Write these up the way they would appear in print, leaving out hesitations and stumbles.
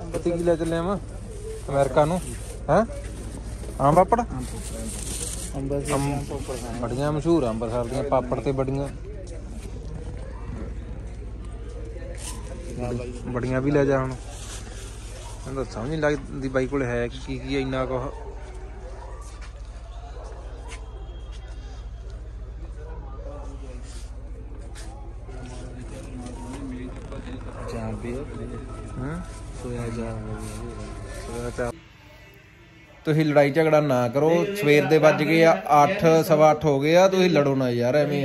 पति की ले चले हम अमेरिका नू है आम पापड़ बड़ियां मशहूर अंबरसर दियां पापड़ ते बड़ियां बड़ियां भी ले जा हम समझ नहीं लगती बाई को है कि इन्ना कुछ तुसीं लड़ाई झगड़ा ना करो सवेर दे बज गए 8 सवा 8 हो गए आ तुसीं लड़ो ना यार एवें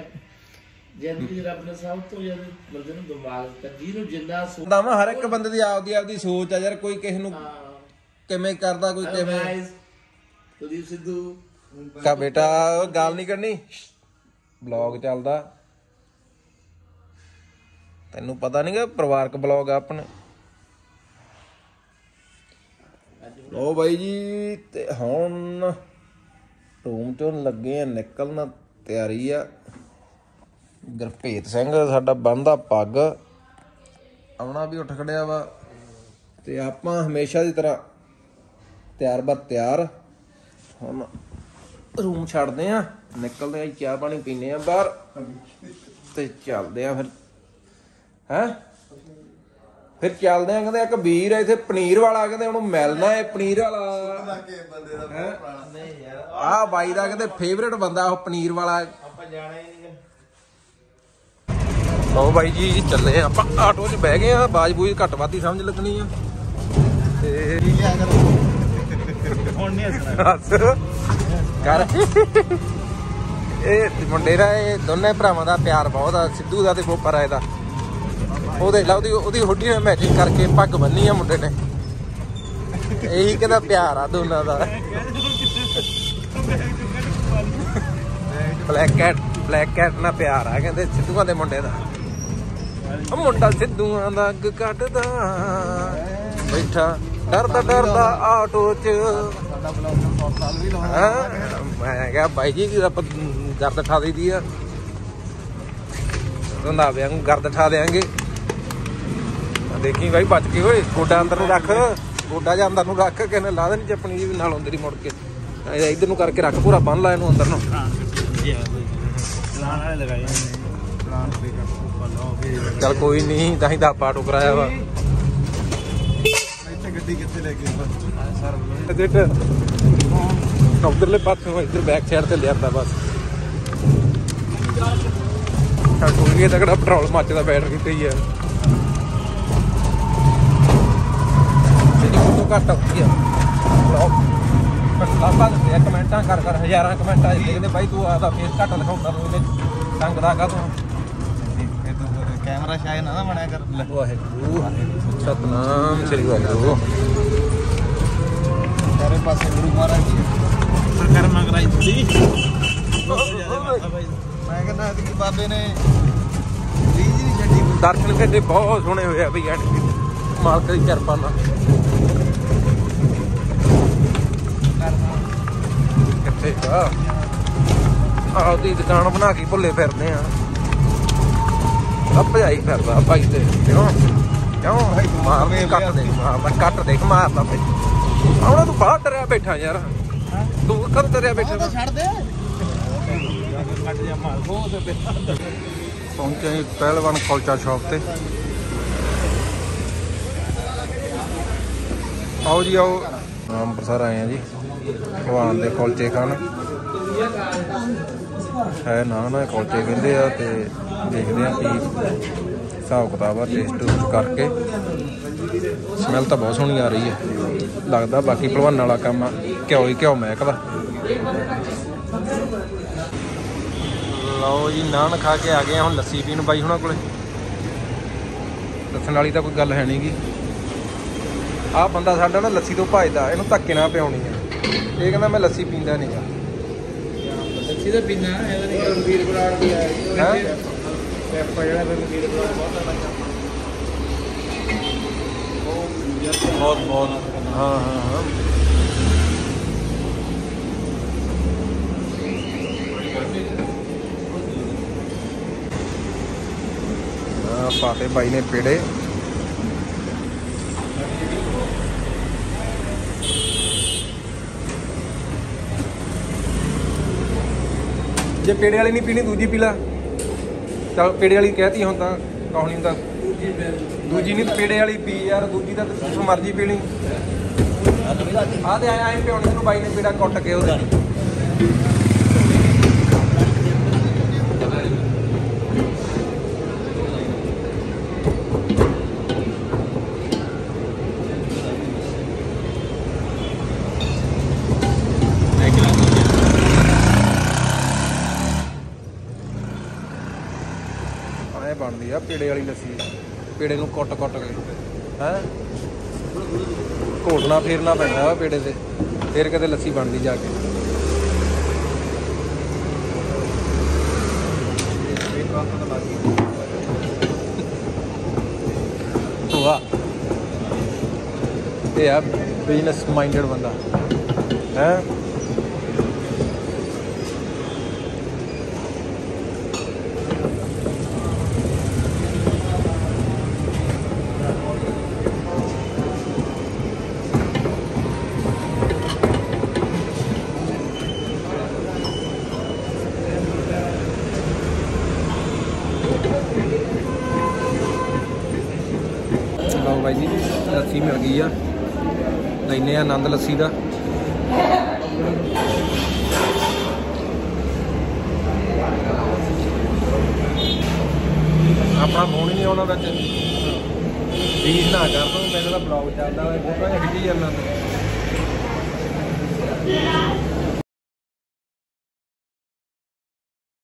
हर एक बंदे दी आपदी आपदी सोच है यार कोई किसी नूं किवें करदा कोई किवें का बेटा गल नहीं करनी ब्लॉग चलदा तैनू पता नहीं गा परिवारक ब्लॉग आ अपने लो भाई जी ते हुण रूम चों लगे निकलना तैयारी आ गुरभेत सिंह साडा बंदा पग आउणा भी उठ खड़िया वा ते आपां हमेशा की तरह तैयार बर तैयार हुण रूम छड्डदे आ निकलदे आ चाह पानी पीने आ बाहर ते चलदे आ फिर चलदे आ कहंदे एक वीर है इत्थे पनीर वाला कहंदे उहनूं मिलना है पनीर वाला आ बाई दा कहंदे फेवरेट बंदा ओह पनीर वाला लो बाई जी चले आप आटो च बह गए बाज बूज घट वध ही समझ लगनी मुंडे का दोनों भरावां दा प्यार बहुत आ सिद्धू दा ते बोपा राय दा ओहदी हुड्डी ने मैचिंग करके पग बन्नी है मुंडे ने यही कहंदा प्यार आ दोनों दा ब्लैक कैट ना प्यार आ कहंदे सिद्धूआं दे मुंडे दा मुंडा सिद्धूआं दा अग कटदा बैठा डरदा आटो च मैं क्या भाई जी गर्द ठा दी दी रंधावे वांगू गर्द ठा देंगे देखी भाई बच के होए गोडा अंदर नूं रख गोडा जा अंदर नूं रख किसी ने ला देनी चपनी जी नाल आउंदी री मुड़ के इधर नूं करके रख पूरा बन ला इनू अंदर नूं चल कोई नहीं तां दा पाटो कराया वा उधरले पासों इधर बैक साइड से लिया बस कोई तगड़ा पेट्रोल मचदा बैटरी ते ही है घट आती है कमेंटा कर हज़ार कमेंटा लिखते भाई तू आता फेस घट दिखाऊंगा तू ढंग दा का तू कैमरा शायद ना बनाया कर वाहिगुरू सतनाम श्री वाहिगुरू तेरे पास गुरु महाराज जी कर्म कराई थोड़ी मैं कहना कि बाबे ने दर्शन करके बहुत सोहने हुए भैया मालक की किरपा नाल कित्थे आपदी दुकान बना के भुले फिरदे आ भजाई फिरदा भाई ते क्यों मार कट देख मारदा भाई आउणा तू बाहर डरिया बैठा यार तू कद डरिया बैठा छड़ दे पहुंचे पहलवान कुलचा शॉप ते आओ जी आओ अंबरसर आए हैं जी भगवान दे कुलचे खान है ना कुलचे कहते हैं तो देखते हैं कि हिसाब किताब है टेस्ट करके स्मैल तो बहुत सोहनी आ रही है लगता बाकी भलवान वाला काम घ्यो ही घ्यो महकदा लो जी नान खा के आ गए हम लस्सी पीन बाई हुणां कोले दस्सण वाली तो कोई गल है नहीं गी आ बंदा साडा ना लस्सी तो भजदा इहनूं धक्के नाल पिआउणी है ये कहंदा मैं लस्सी पींदा नहीं गा लस्सी तो पीना रणवीर बराड़ दी है बहुत बहुत हाँ हाँ हाँ पाते भाई ने पेड़े ਜੇ ਪੇੜੇ ਵਾਲੀ ਨਹੀਂ ਪੀਣੀ ਦੂਜੀ ਪੀ ਲਾ। ਚੱਲ ਪੇੜੇ ਵਾਲੀ ਕਹਿਤੀ ਹੁਣ ਤਾਂ ਕੌਣ ਨਹੀਂ ਹੁੰਦਾ। ਦੂਜੀ ਨਹੀਂ ਪੇੜੇ ਵਾਲੀ ਪੀ ਯਾਰ, ਦੂਜੀ ਤਾਂ ਜਿਸ ਮਰਜ਼ੀ ਪੀ ਲਈ। ਆਹ ਤੇ ਆਏ ਪਿਉਣੀ ਨੂੰ ਬਾਈ ਨੇ ਪੇੜਾ ਕੁੱਟ ਕੇ ਉਹਦਾ ਐ ਬਣਦੀ ਆ ਪੇੜੇ ਵਾਲੀ ਲੱਸੀ। ਪੇੜੇ ਨੂੰ ਕੁੱਟ ਕੇ ਹੈ ਘੋਟਣਾ ਫੇਰਨਾ ਪੈਂਦਾ ਵਾ ਪੇੜੇ ਤੇ, ਫਿਰ ਕਿਤੇ ਲੱਸੀ ਬਣਦੀ ਜਾ ਕੇ। ਵਾਹ, ਇਹ ਆ ਬਿਜ਼ਨਸ ਮਾਈਂਡਡ ਬੰਦਾ ਹੈ। ਲਓ ਬਾਈ ਜੀ, ਲੱਸੀ ਮਿਲ ਗਈ ਆ, ਲੈਨੇ ਆ ਆਨੰਦ ਲੱਸੀ ਦਾ। ਆਪਣਾ ਫੋਨ ਹੀ ਨਹੀਂ ਆਉਣਾ ਵਿੱਚ, ਰੀਸ ਨਾ ਕਰ ਤੂੰ, ਮੇਰੇ ਦਾ ਬਲੌਗ ਚੱਲਦਾ ਹੋਇਆ, ਫੋਟੋ ਖਿੱਚੀ ਜਾਂਦਾ।